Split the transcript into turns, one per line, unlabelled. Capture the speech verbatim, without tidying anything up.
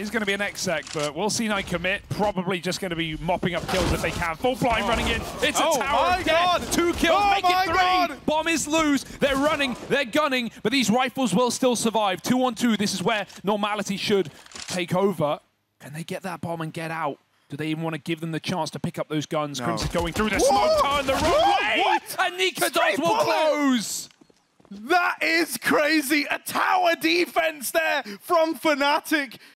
is going to be an exec, but we'll see Nine commit. Probably just going to be mopping up kills if they can. Full blind oh. running in. It's a
oh
tower of death. Two kills,
oh
make it three.
God.
Bomb is loose. They're running, they're gunning, but these rifles will still survive. Two on two, this is where normality should take over. Can they get that bomb and get out? Do they even want to give them the chance to pick up those guns?
No.
Crimson's going through the smoke, turn the wrong
Whoa.
way,
What?
and Nika
Straight
does will
bullet.
close.
That is crazy. A tower defense there from Fnatic.